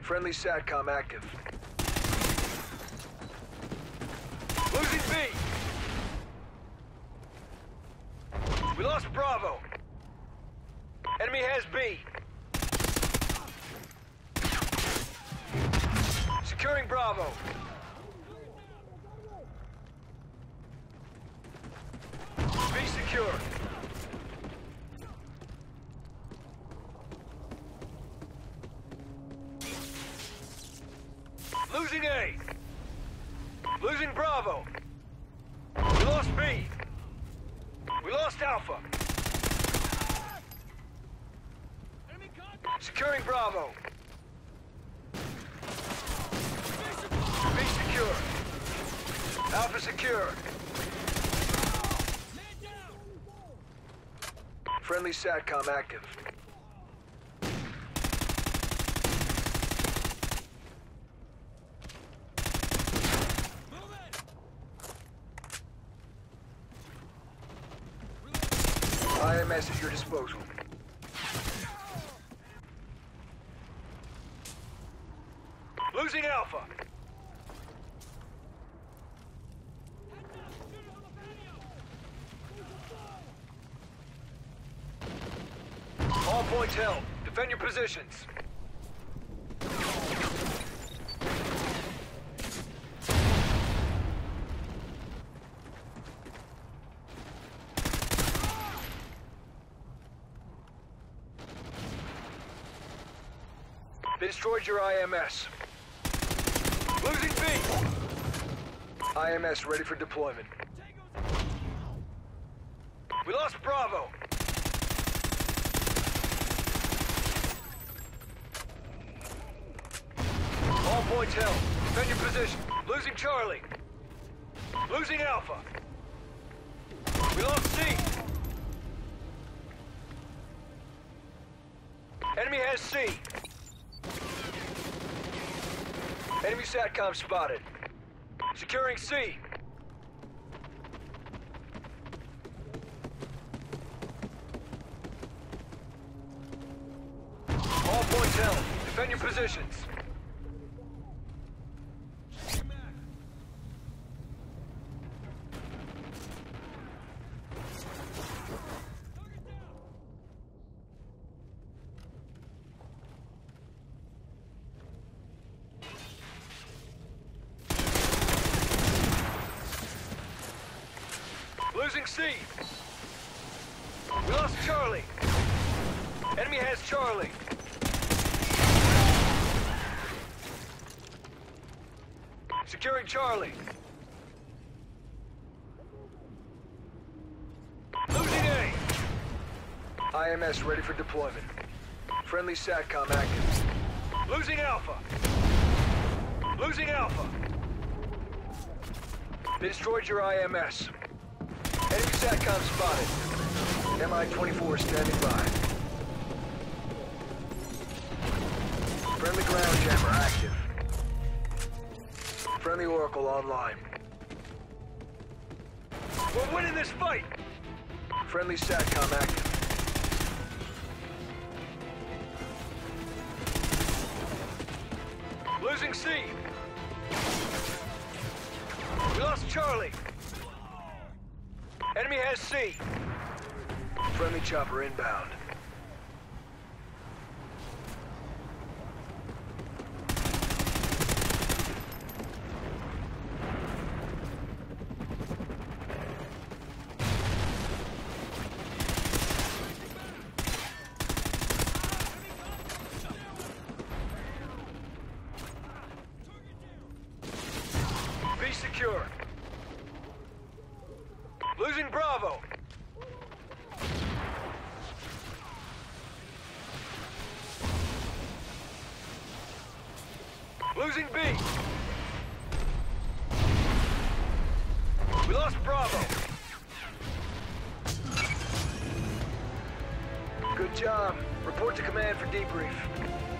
Friendly SATCOM active. Losing B. We lost Bravo. Enemy has B. Securing Bravo. B secure. Losing A. Losing Bravo. We lost B. We lost Alpha. Securing Bravo. B secure. Alpha secure. Friendly SATCOM active. IMS at your disposal. Losing Alpha. All points held. Defend your positions. They destroyed your IMS. Losing B. IMS ready for deployment. We lost Bravo. All points held. Defend your position. Losing Charlie. Losing Alpha. We lost C. Enemy has C. Enemy SATCOM spotted. Securing C. All points held. Defend your positions. Losing C. We lost Charlie. Enemy has Charlie. Securing Charlie. Losing A. IMS ready for deployment. Friendly SATCOM active. Losing Alpha. Losing Alpha. They destroyed your IMS. Enemy SATCOM spotted. MI-24 standing by. Friendly ground jammer active. Friendly Oracle online. We're winning this fight! Friendly SATCOM active. Losing C. We lost Charlie. Enemy has C. Friendly chopper inbound. Be secure. Losing Bravo. Losing B. We lost Bravo. Good job. Report to command for debrief.